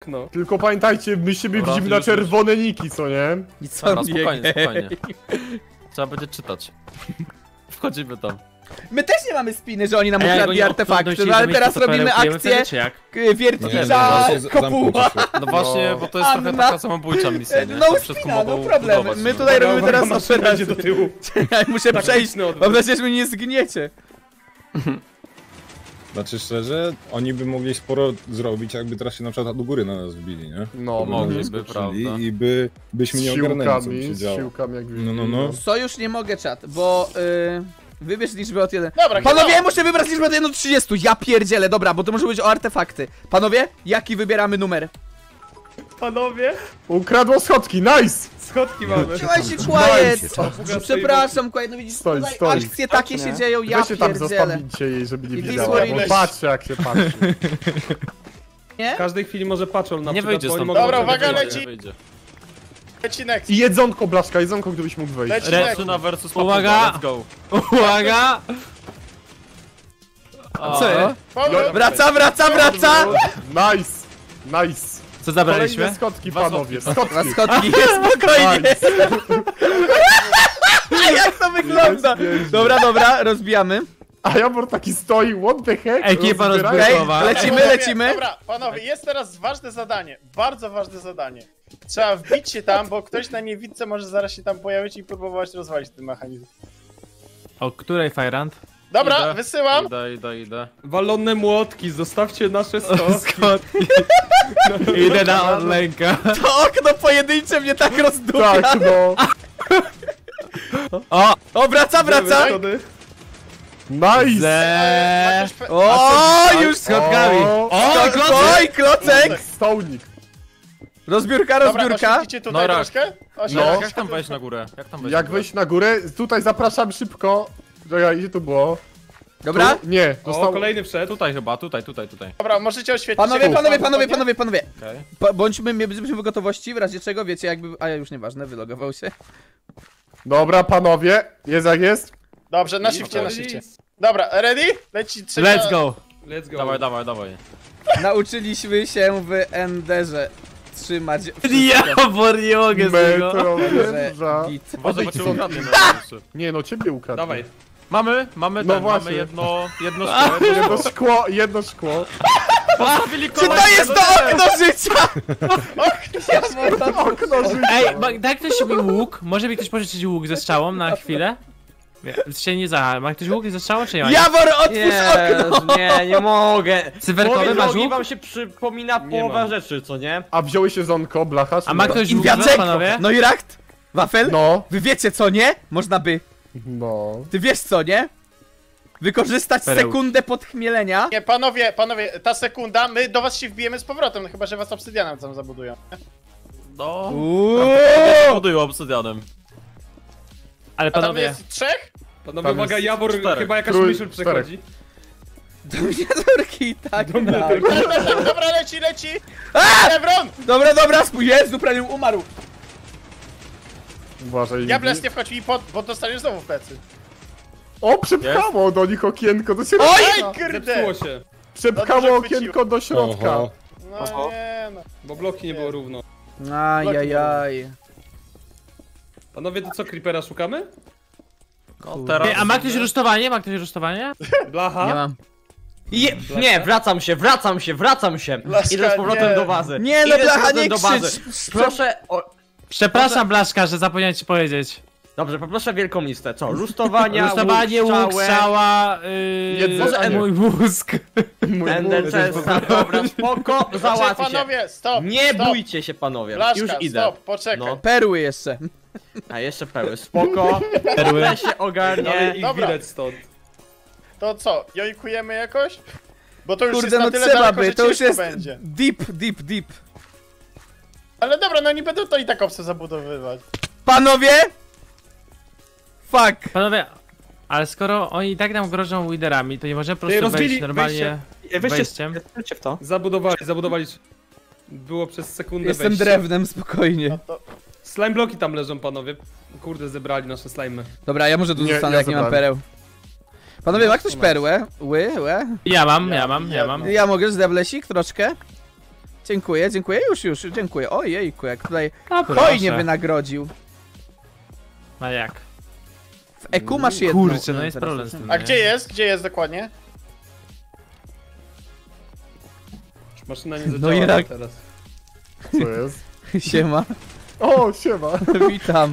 okno. Tylko pamiętajcie, my siebie Dobra, widzimy na już. czerwone niki, co nie? I co Dobra, mnie spokojnie, gej? spokojnie. Trzeba będzie czytać. Wchodzimy tam. My też nie mamy spiny, że oni nam A jak ukradli oni artefakty, odtąd no ale dojdziemy, teraz to robimy perełkujemy akcję wtedy, czy jak? wiertnicza kopuła. No właśnie, bo to jest trochę Anna. taka samobójcza misja, nie? No Tam wszystko spina, no mogą problem. budować, My no. tutaj robimy Uwaga, teraz maszyna operację. będzie do tyłu. Ja muszę przejść, Taktyczny odwrót. bo przecież mnie nie zgniecie. Znaczy szczerze, oni by mogli sporo zrobić, jakby teraz się na przykład do góry na nas wbili, nie? No, Mogliby, prawda. I byśmy z nie ogarnęli, co by się siłkami, z działo. siłkami jak No. Sojusz nie mogę, czat, bo wybierz liczbę od 1. Dobra, Panowie, no. muszę wybrać liczbę od 1 do 30. Ja pierdzielę, dobra, bo to może być o artefakty. Panowie, jaki wybieramy numer? Panowie, Ukradło schodki, nice! schodki mamy. Trzymaj się, quiet! Nice. Przepraszam, quiet, no widzisz, Stoi, tutaj stoi. akcje takie się dzieją, ja Weźcie tam, pierdzielę. zostawicie jej, żeby nie I wiedziała. Discord Bo ileś. patrzcie jak się patrzy. Nie? W każdej chwili może patrzą na Nie przykład, wyjdzie bo oni stąd. mogą Dobra, sobie uwaga, wyjść. leci. Nie wyjdzie. Leci next. I jedzonko, blaszka, jedzonko, gdybyś mógł wejść. Leci. Reczyna versus Papuga, Uwaga! let's go. Uwaga! Co jest? Powrót. Wraca! Nice, nice. Co Kolejne zabraliśmy? schodki, Dwa panowie, Dwa schodki. schodki, spokojnie! Nice. Jak to wygląda? Dobra, rozbijamy. A Jabor taki stoi, what the heck? Ekipa Rozbierają- rozbrojowa. Lecimy. Dobra, panowie, jest teraz ważne zadanie. Bardzo ważne zadanie. Trzeba wbić się tam, bo ktoś na niewidce może zaraz się tam pojawić i próbować rozwalić ten mechanizm. O której Fajrant? Dobra, Idę, wysyłam. Idę. Walone młotki, zostawcie nasze schodki. Idę na odlęka. To okno pojedyncze mnie tak rozdupia. Tak, no. O, wraca! Schody. Nice! Ze... Masz pe- O, już Schodkami. Oj, klocek! Stołnik. Rozbiórka. Dobra, osiągniecie tutaj No rak. troszkę? No. Jak tam wejść na górę? Jak wejść na górę, tutaj zapraszam szybko. Czekaj, gdzie tu było? Dobra? Tu? Nie, O, zostało... kolejny wszedł. Tutaj chyba, tutaj. Dobra, możecie oświetlić. Panowie. Okej. Bądźmy w gotowości, w razie czego, wiecie, jakby... A już nieważne, wylogował się. Dobra, panowie, jest jak jest. Dobrze, na shifcie. Dobra, ready? Leci trzecia... Let's go. Let's go. Dawaj. Nauczyliśmy się w Enderze trzymać Diabor, nie mogę z tego. Metro że węża. git. Uważaj, bo Odejdź cię stąd. ukradnie najlepszy. Nie no, ciebie ukradł. Dawaj. Mamy No właśnie. mamy jedno Jedno szkło. Postawili Czy to jest to okno życia? Okno życia. Ej, daj ktoś mi łuk? Może mi ktoś pożyczyć łuk ze strzałą na chwilę? Się nie za. Ma ktoś łuk ze strzałą, czy nie ma? Jawor, otwórz okno! Nie mogę. Cyferkowy masz Powiedz, łuk? wam się przypomina Nie połowa mam. rzeczy, co nie? A wziąłeś jedzonko, blacha? czy A ma nie? ktoś łuk, Inwiacek! panowie? No i racht? Wafel? No, Wy wiecie co, nie? Można by... no. Ty wiesz co, nie? Wykorzystać Perełki. sekundę podchmielenia. Nie, panowie, ta sekunda, my do was się wbijemy z powrotem, no chyba że was obsydianem tam zabudują. No. Uuuu! Budują obsydianem. Ale A tam panowie, jest trzech? Panowie, Tam uwaga, jest Jawor, czterech. chyba jakaś Trój- myśl przechodzi. Do miniaturki, tak. Do miniaturki. tak. Dobra, leci! A! Lebron! Dobra, Jezu, prawie umarł. Uważaj. Diables, nie wchodź mi pod, bo dostaniesz znowu w plecy. O, przepchało do nich okienko do środka. Oj, kurde! Zepsuło się, Przepchało Dobrze okienko do środka. Oho. No nie no. bo bloki nie było równo. Ajajaj. Panowie, to co, Creepera szukamy? No teraz... Ej, a ma ktoś rusztowanie? Blacha? Nie mam. Nie, wracam się. Blaszka, Idę z powrotem nie. do bazy. Nie, no Idę z blacha, powrotem nie do bazy. krzycz! Proszę Przepraszam, Blaszka, że zapomniałem ci powiedzieć. Dobrze, poproszę wielką listę. Co? Rusztowania, Rusztowanie, łuk, strzała, Jedzenie. mój mózg. Ender Chesta, dobra, spoko, Znaczy, załatwi się. panowie, stop! Nie stop. bójcie się, panowie. Blaszka, Już idę. stop, poczekaj. No. Perły jeszcze. A jeszcze pełny, spoko. Perły. Tyle się ogarnie. Ale ich Dobra. widać stąd. To co, jojkujemy jakoś? Bo to już Kurde, jest na no tyle trzeba daleko, by, że to już ciężko jest będzie. deep. Ale dobra, no nie będą to i tak obce zabudowywać. Panowie! Fuck! Panowie, ale skoro oni i tak nam grożą liderami, to nie możemy po Ej, prostu rozbili wejść normalnie wejściem. Weźcie w to. Zabudowali. Było przez sekundę Jestem wejście. drewnem, spokojnie. No to... Slime bloki tam leżą, panowie. Kurde, zebrali nasze slimy. Dobra, ja może tu Nie, zostanę, ja jak nie mam zabrałem. pereł. Panowie, ma ktoś perłę? Łe? Ja mam. Ja mogę z diablesik troszkę? Dziękuję, dziękuję, już, dziękuję. Ojejku, jak tutaj A hojnie wynagrodził. A jak? W EQ masz jedną. Kurczę, no jest Teraz problem z to- tym. A gdzie jest? Gdzie jest dokładnie? Maszyna nie No zadziała i rak. teraz. Co jest? Siema, O, siema. witam.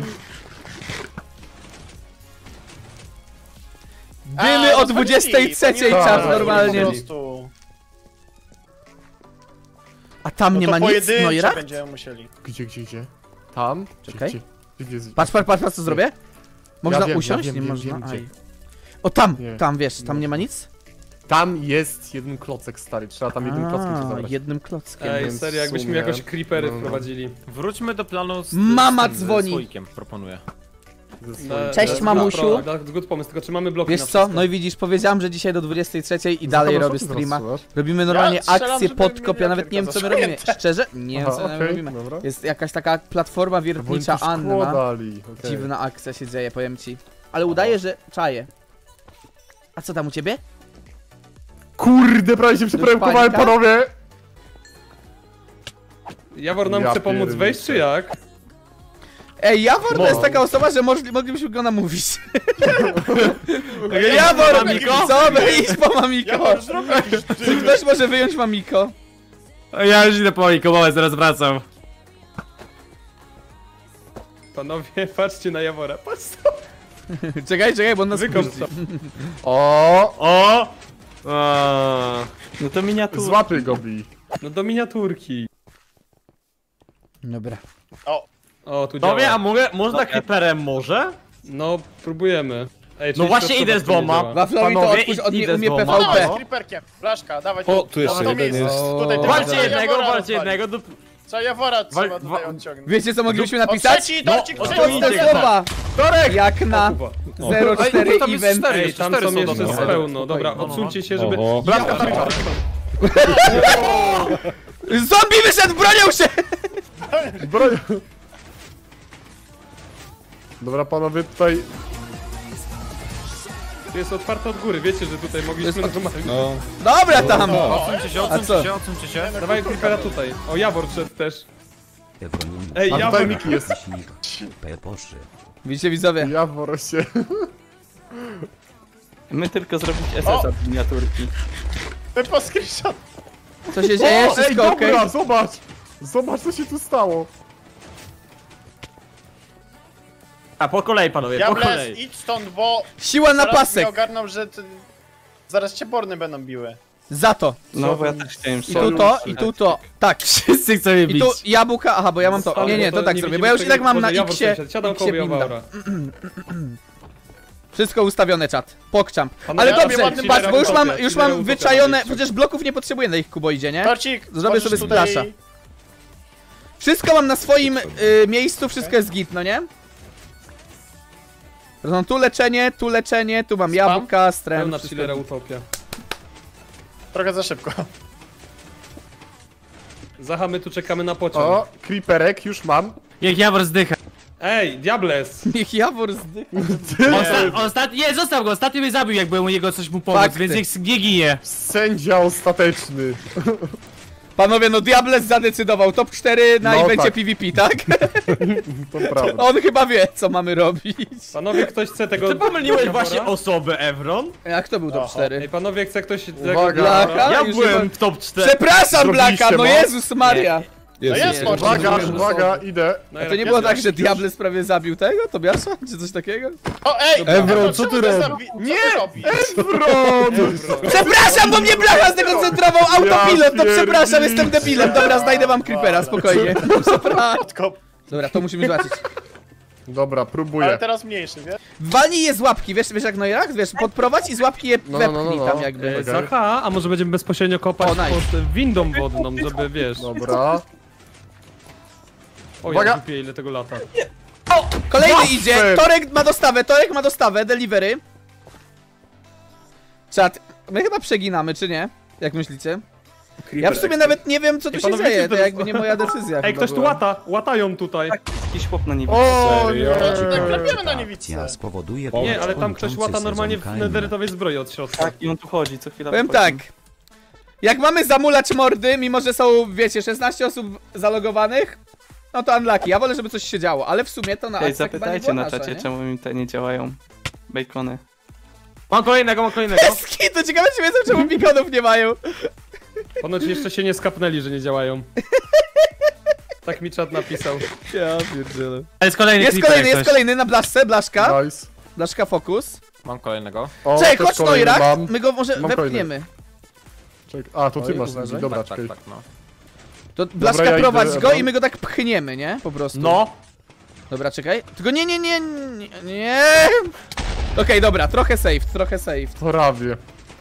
A, Dymy o rozwalili, 23 to nie czas ma, normalnie. Po prostu. A tam No nie to ma nic? pojedyncze No i rak? będziemy musieli. Gdzie? Tam? Czekaj. Gdzie jest? Patrz, co zrobię? Można wiem, usiąść? wiem, nie wiem, można. wiem, gdzie. Aj. O tam, Nie. tam wiesz, tam nie ma nic? Tam jest jeden klocek stary, trzeba tam jednym klockiem się A, zabrać. jednym klockiem. Ej, Więc serio, w jakbyśmy sumie- jakoś creepery no. wprowadzili. Wróćmy do planu z Mama z tym, dzwoni. Ze słoikiem, proponuję. Ze swoim- Cześć, mamusiu. Good pomysł, tylko czy mamy bloki Wiesz na co? wszystko? No i widzisz, powiedziałem, że dzisiaj do 23 i dalej Zobacz, robię co ty streama. teraz słuchasz? Robimy normalnie Ja strzelam, akcję żeby podkop, ja nawet nie wiem miniaturka co my robimy. zasłonięta. Szczerze? Nie wiem Aha, co my okej, robimy. dobra. Jest jakaś taka platforma Bo oni wiertnicza tu Anna. składali, okej. Dziwna akcja się dzieje, powiem ci. Ale udaje, że czaję. A co tam u ciebie? Kurde, prawie się przepremkowałem, panika? panowie! Jawor nam Ja chce pomóc pierniczę. wejść, czy jak? Ej, Jawor to jest taka osoba, że moglibyśmy go namówić. Jawor! Mamiko? Co? Idź po Mamiko! Ja zrób jakiś Czy ktoś może wyjąć Mamiko? Ja już idę po Mikołaj, zaraz wracam. Panowie, patrzcie na Jawora, patrzcie. Czekaj, bo on nas Wykop puści. to. O, O! No to miniatura. złapy go, Bi. No do miniaturki. Dobra. O, tu Tobie, a działa. mogę, można creeperem może? No, próbujemy. Ej, No właśnie idę z dwoma. Waflowi to Panowie, odpuść, on nie idę z umie dwoma. PvP. No, creeperkiem. Blaszka, dawaj. O, tu jeszcze to jeden miejsce. jest. Tutaj ty Walcie trzeba jednego, Jawora walcie rozwalić. jednego. Co Jawora trzeba Wal- tutaj wa- odciągnąć. Wiecie co moglibyśmy O, napisać? trzeci, torcik, No, trzeci, o, Proste idzie. słowa! Jak na Kuba. 04 Ej, tam jest event. cztery. Ej, tam Cztery są są jeszcze dobre. z pełno. Dobra, odsuńcie się, żeby... Oho. Zombie wyszedł, bronią się! Broń. Dobra, panowie, tutaj... To jest otwarte od góry, wiecie, że tutaj mogliśmy normalnie... No, Dobra tam! Odsuńcie się, A co? odsuńcie się, odsuńcie się. Dawaj creepera tutaj. O, Jawor szedł też. Ej, A Jawor... tutaj Miki jest. Widzicie widzowie? Jawor się... My tylko zrobić SS od miniaturki. My po screenshot. Co się dzieje? Ej, Wszystko okej? dobra, zobacz! Zobacz, co się tu stało. A po kolei, panowie, po Diables, kolei. idź stąd, bo Siła na zaraz pasek! nie ogarną, że zaraz cię borny będą biły. Za to! No bo ja też chciałem I tu to, i tu to. Tak. Wszyscy chcą mnie I bić. tu jabłka, aha, bo ja mam to. Nie, to tak zrobię, bo ja już i tak mam na X-ie. Siadam koło binda. Jawora. Wszystko ustawione, czat. Pokczam. Panowie, Ale ja dobrze, robię ładny patrz, bo już mam, utopia, już chillera mam utopia wyczajone, robicie. przecież bloków nie potrzebuję na ich kuboidzie, nie? Torcik, Zrobię możesz sobie tutaj- splasha. Wszystko mam na swoim miejscu, wszystko jest git, no nie? No, tu leczenie, tu mam jabłka, stręb, Pełna wszystko chillera git. utopia. Trochę za szybko. Zacha, my tu czekamy na pociąg. O, creeperek już mam. Jak Jawor zdycha. Ej, Diables! Niech Jawor zdycha. Nie, zostaw go, ostatnio mnie zabił, jak byłem u niego coś mu pomóc, Fakty. więc niech nie ginie. Sędzia ostateczny. Panowie, no Diables zadecydował, top 4 na No evencie tak. PvP, tak? To prawda. On chyba wie, co mamy robić. Panowie, ktoś chce tego... Ty pomyliłeś Jawora? właśnie osobę, Evron? Jak to był top Oho. 4? Ej, panowie, chce ktoś tego... Uwaga. Blaka? Ja już byłem nie w top 4. Przepraszam, Zrobiliście Blaka, no moc? Jezus Maria! jest, jest jest. moc. Uwaga, uwaga, idę. No, A to nie było tak, że Diables prawie zabił tego, Tobiasza? Czy coś takiego? O, ej! Evron, co ty robisz? Nie! Przepraszam, bo mnie Blacha zdekoncentrował autopilot, no pierniczę. przepraszam, jestem debilem. Dobra, znajdę wam creepera, spokojnie. Przepraszam. Podkop. Dobra, to musimy zobaczyć. Dobra, Ale próbuję. teraz mniejszy, wiesz? Walnij je z łapki, wiesz jak no jak? Wiesz, podprowadź i z łapki je No, wepchnij no. tam jakby. Zacha, a może będziemy bezpośrednio kopać O, nice. pod windą wodną, żeby, wiesz... Dobra. O, Uwaga. ja kupię ile tego lata. Kolejny Łapy! idzie, Torek ma dostawę, delivery. Czat, my chyba przeginamy, czy nie? Jak myślicie? Ja w sumie nawet nie wiem, co tu Ej, się panowie, dzieje, wiecie, to to jakby nie moja decyzja. Ej, chyba ktoś tu była. łatają tutaj. Jakiś chłop na niebie. O, Serio? nie. To ci tak klepiemy na niewidce. spowoduje Nie, ale tam ktoś łata normalnie w nederytowej zbroi od środka. Tak, i on tu chodzi, co chwila Powiem wychodzi. tak. Jak mamy zamulać mordy, mimo że są, wiecie, 16 osób zalogowanych, no to unlucky. Ja wolę, żeby coś się działo, ale w sumie to na Ej, akcja chyba nie zapytajcie była na nasza, czacie, nie? czemu mi te nie działają. Bacony. Mam kolejnego. To ciekawe, czy wiedzą, czemu beaconów nie mają. Ponoć jeszcze się nie skapnęli, że nie działają. Tak mi czat napisał. Ja pierdzielę. Jest kolejny Jest creeper, kolejny, jak jest coś. kolejny na blaszce, blaszka. Nice. Blaszka fokus. Mam kolejnego. O, Czekaj, też chodź kolejny Noirak, mam. my go może Mam wepchniemy. Czekaj. A, to ty Oj, masz. uważaj. Dobra, Tak, czekaj. tak, no. To blaszka ja idę, prowadź go Ebron. i my go tak pchniemy, nie? Po prostu. No! Dobra, czekaj. Tylko nie. Okej, dobra, trochę safe. Prawie.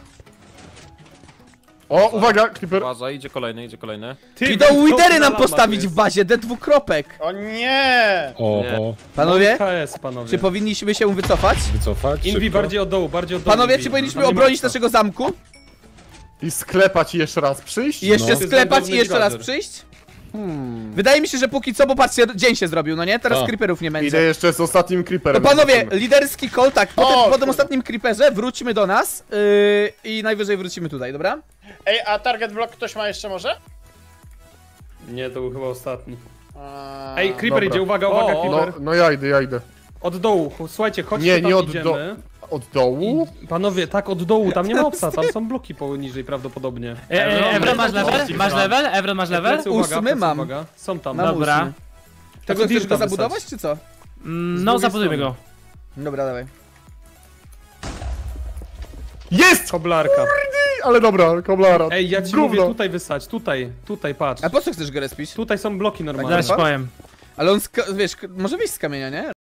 O, uwaga, Creeper. Uważaj, idzie kolejny. Ty, I do co to Widery za nam lama postawić tu w bazie, D2. O nie! Oho, Panowie, KS, panowie. czy powinniśmy się wycofać? wycofać? Inwi szybko. bardziej od dołu. Panowie, Invi. czy powinniśmy No nie obronić ma co. naszego zamku? I sklepać i jeszcze raz przyjść? I jeszcze No. sklepać i jeszcze raz Villager. przyjść? Wydaje mi się, że póki co, bo patrzcie, dzień się zrobił, no nie? Teraz A. creeperów nie Idę będzie. jeszcze z ostatnim To Creeperem. panowie, zobaczymy. liderski call, tak, po tym kurde. ostatnim creeperze wróćmy do nas i najwyżej wrócimy tutaj, dobra? Ej, a target block ktoś ma jeszcze może? Nie, to był chyba ostatni. A, Ej, Creeper dobra. idzie, uwaga, O, Creeper. No ja idę. Od dołu, słuchajcie, chodźcie Nie, tam nie od idziemy. Od dołu? I, panowie, tak od dołu, tam nie ma opsa, tam są bloki poniżej prawdopodobnie. Evron, masz level? Masz level? Evron, masz level? Plecy, uwaga, 8 plecy, mam. uwaga. Są tam. Na Dobra. ósmy. Tego co chcesz Dirta go wysać? zabudować, czy co? No, drugiej zabudujmy strony. go. Dobra, dawaj. Jest! Koblarka. Ale dobra, koblara. Ej, ja ci Gówno. mówię, tutaj wysać, tutaj, patrz. A po co chcesz go respić? Tutaj są bloki normalne. Zaraz ci powiem. Ale on, wiesz, może wyjść z kamienia, nie?